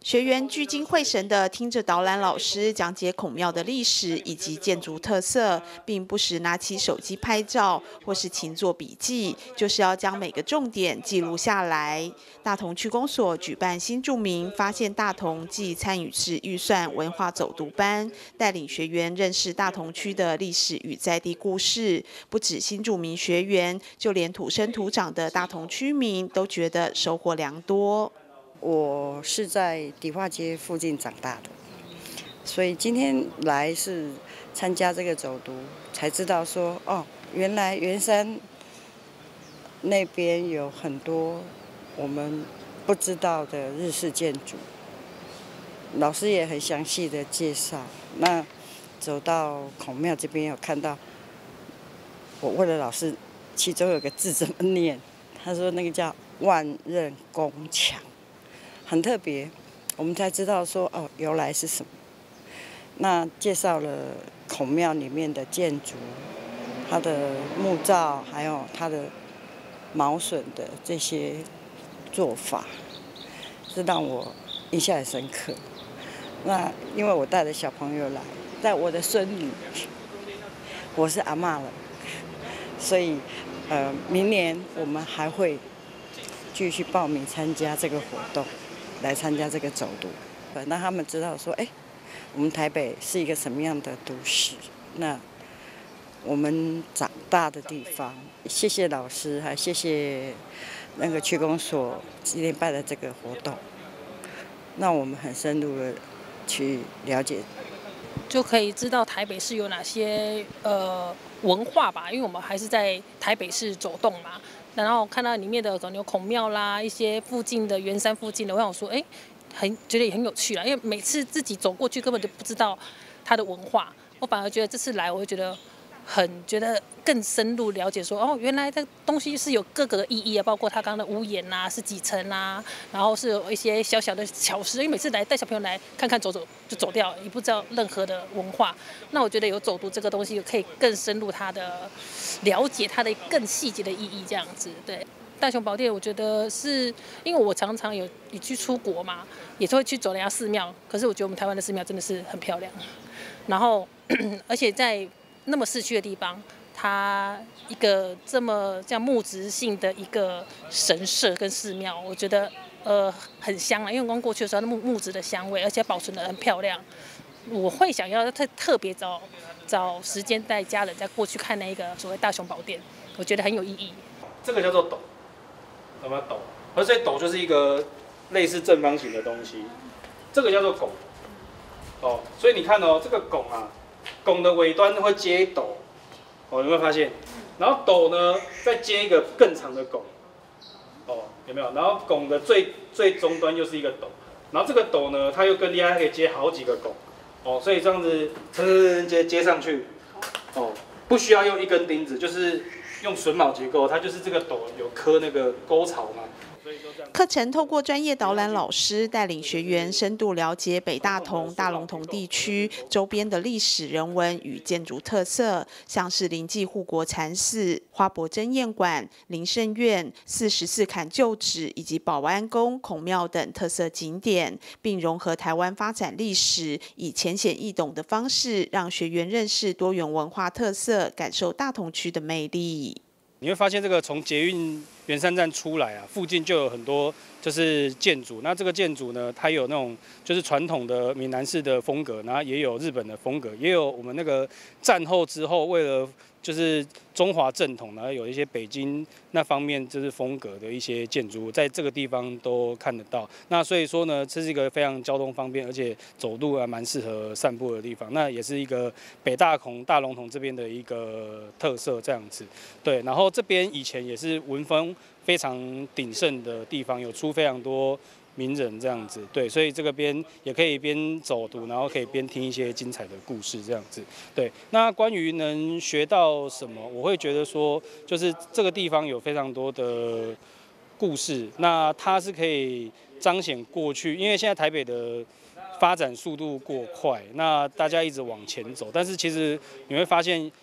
学员聚精会神地听着导览老师讲解孔庙的历史以及建筑特色，并不时拿起手机拍照或是勤做笔记，就是要将每个重点记录下来。大同区公所举办新住民发现大同暨参与式预算文化走读班，带领学员认识大同区的历史与在地故事。不止新住民学员，就连土生土长的大同区民都觉得收获良多。 我是在迪化街附近长大的，所以今天来是参加这个走读，才知道说哦，原来圆山那边有很多我们不知道的日式建筑，老师也很详细的介绍。那走到孔庙这边有看到，我问了老师，其中有个字怎么念，他说那个叫万仞宫墙。很特别，我们才知道说哦，由来是什么。那介绍了孔庙里面的建筑，它的木造，还有它的毛榫的这些做法，是让我印象很深刻。那因为我带着小朋友来，带我的孙女，我是阿嬷了，所以明年我们还会继续报名参加这个活动。来参加这个走读，让他们知道说，我们台北是一个什么样的都市，那我们长大的地方。谢谢老师，还谢谢那个区公所今天办的这个活动，那我们很深入的去了解， 就可以知道台北市有哪些文化吧，因为我们还是在台北市走动嘛。然后看到里面的可能有孔庙啦，一些附近的圆山附近的，我想说，觉得也很有趣啦。因为每次自己走过去根本就不知道它的文化，我反而觉得这次来，我会觉得更深入了解说，哦，原来这个东西是有各个的意义啊，包括它刚刚的屋檐啊，是几层啊，然后是有一些小小的巧思。因为每次来带小朋友来看看走走就走掉，也不知道任何的文化。那我觉得有走读这个东西，可以更深入它的了解它的更细节的意义，这样子。对，大雄宝殿，我觉得是因为我常常有去出国嘛，也是会去走人家寺庙，可是我觉得我们台湾的寺庙真的是很漂亮，然后而且在那么市区的地方，它一个这样木质性的一个神社跟寺庙，我觉得很香啊，因为刚过去的时候，那木质的香味，而且保存得很漂亮。我会想要特别找时间带家人再过去看那个所谓大雄宝殿，我觉得很有意义。 这个叫做斗，什么斗？而且斗就是一个类似正方形的东西，这个叫做拱。哦，所以你看哦，这个拱啊。拱的尾端会接斗，哦，有没有发现？然后斗呢，再接一个更长的拱，哦，有没有？然后拱的最终端又是一个斗，然后这个斗呢，它又更厉害，它可以接好几个拱，哦，所以这样子接上去，哦，不需要用一根钉子，就是用榫卯结构，它就是这个斗有刻那个沟槽嘛。 课程透过专业导览老师带领学员深度了解北大同、大龙峒地区周边的历史人文与建筑特色，像是临济护国禅寺、花博珍宴馆、林圣院、44坎旧址以及保安宫、孔庙等特色景点，并融合台湾发展历史，以浅显易懂的方式，让学员认识多元文化特色，感受大同区的魅力。 你会发现，这个从捷运圆山站出来啊，附近就有很多就是建筑。那这个建筑呢，它有那种就是传统的闽南式的风格，然后也有日本的风格，也有我们那个战后之后为了就是中华正统，然后有一些北京那方面就是风格的一些建筑，在这个地方都看得到。那所以说呢，这是一个非常交通方便，而且走路还蛮适合散步的地方。那也是一个北大同、大龙峒这边的一个特色，这样子。对，然后这边以前也是文风非常鼎盛的地方，有出非常多名人这样子，对，所以这个边也可以边走读，然后可以边听一些精彩的故事这样子，对。那关于能学到什么，我会觉得说，就是这个地方有非常多的故事，那它是可以彰显过去，因为现在台北的发展速度过快，那大家一直往前走，但是其实你会发现，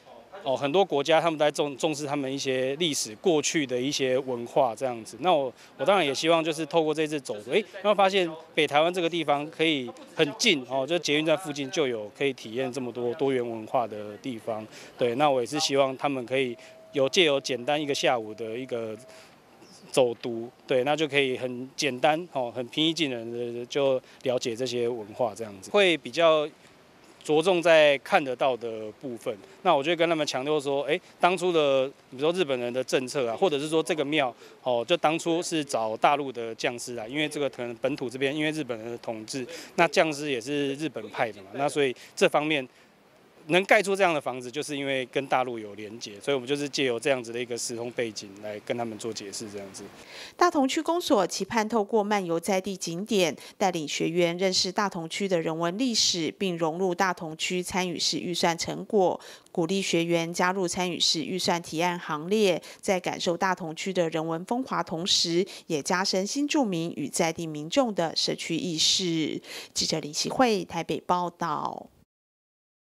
很多国家他们在重视他们一些历史过去的一些文化这样子。那我当然也希望就是透过这次走读，然后发现北台湾这个地方可以很近就捷运站附近就有可以体验这么多多元文化的地方。对，那我也是希望他们可以借由简单一个下午的一个走读，对，那就可以很简单很平易近人的就了解这些文化这样子，会比较着重在看得到的部分。那我就跟他们强调说，当初的比如说日本人的政策啊，或者是说这个庙就当初是找大陆的匠师因为这个可能本土这边因为日本人的统治，那匠师也是日本派的嘛，那所以这方面能盖出这样的房子，就是因为跟大陆有连结，所以我们就是借由这样子的一个时空背景来跟他们做解释，这样子。 大同区公所期盼透过漫游在地景点，带领学员认识大同区的人文历史，并融入大同区参与式预算成果，鼓励学员加入参与式预算提案行列，在感受大同区的人文风华同时，也加深新住民与在地民众的社区意识。记者林启慧台北报道。